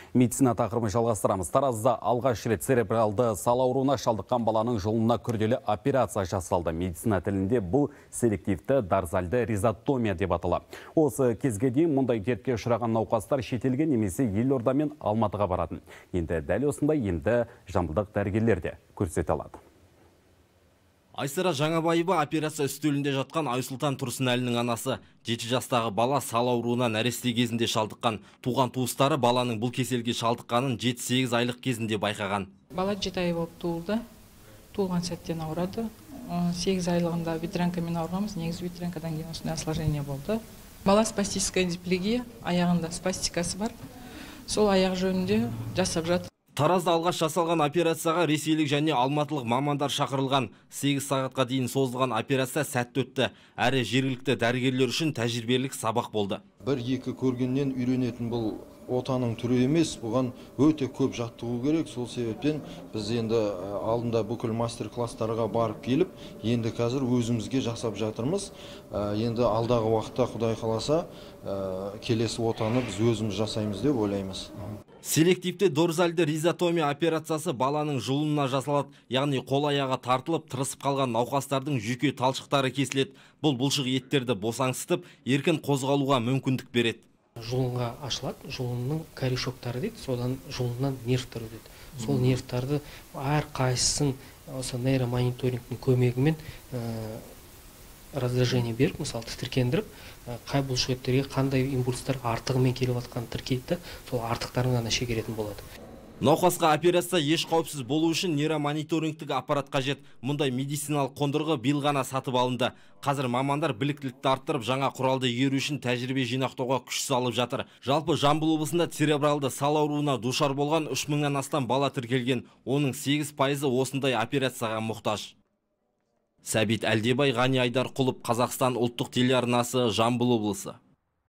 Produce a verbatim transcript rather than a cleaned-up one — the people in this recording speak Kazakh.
Медицина тақырыбын жалғастырамыз. Таразда алғаш рет церебралды сал ауруына шалдыққан баланың жұлынына күрделі операция жасалды. Медицина тілінде бұл селективті дорзальды ризотомия деп аталады. Осы кезге дейін мұндай дертке ұшыраған науқастар шетелге немесе Елорда мен Алматыға баратын. Енді дәл осындай енді жамбылдық дәрігерлер де көрсете алады. Айсара Жаңабаева операция үстелінде жатқан Айсұлтан Тұрсынәлінің анасы. жеті жастағы бала сал ауруына нәресте кезінде шалдыққан. Туған туыстары баланың бұл кеселге шалдыққанын жеті сегіз айлық кезінде байқаған. Бала жеті ай болып туылды. Туылған сәттен ауырады. сегіз айлығында ветрянкамен ауырғанбыз. Негізі ветрянкадан кейін осындай осложнение болды. Бала спастическая диплегия, аяғында спастикасы бар. Сол аяқ жөнінде жасап жатыр. Таразда алғаш жасалған операцияға ресейлік және алматылық мамандар шақырылған. сегіз сағатқа дейін созылған операция сәтті өтті. Әрі жергілікті дәрігерлер үшін тәжірибелік сабақ болды. Бір екі көргеннен үйренетін бұл отаның түрі емес, бұған өте көп жаттығу керек. Сол себептен біз енді алдында бүкіл мастер-класстарға барып келіп, енді қазір өзімізге жасап жатырмыз. Енді алдағы уақытта Құдай қаласа келесі отаны біз өзіміз жасаймыз деп ойлаймыз. Селективті дорзальды ризотомия операциясы баланың жұлынына жасалады, яғни қол аяғы тартылып, тырысып қалған науқастардың жүйке талшықтары кесіледі. Бұл бұлшық еттерді босаңсытып, еркін қозғалуға мүмкіндік береді. Жұлынға ашылады, жұлынның корешоктары дейді, содан жұлыннан нервтар өтеді. Сол нервтарды әр қайсысын осы нейромониторингтің көмегімен раздражение беріп, мысалы тітіркендіріп, қай бұлшық еттерге қандай импульстар артығымен келіп атқан тіркейді, сол артықтарын ғана шегеретін болады. Науқасқа операция еш қауіпсіз болу үшін нейромониторингтік аппарат қажет. Мұндай медициналық қондырғы биыл ғана сатып алынды. Қазір мамандар біліктілікті арттырып, жаңа құралды игеру үшін тәжірибе жинақтауға күш салып жатыр. Жалпы Жамбыл облысында церебралды сал ауруына душар болған үш мыңнан астам бала тіркелген. Оның сегіз пайызы осындай операцияға мұқтаж. Сәбит Әлдебай, Ғани Айдарқұлов, Қазақстан ұлттық телеарнасы, Жамбыл облысы.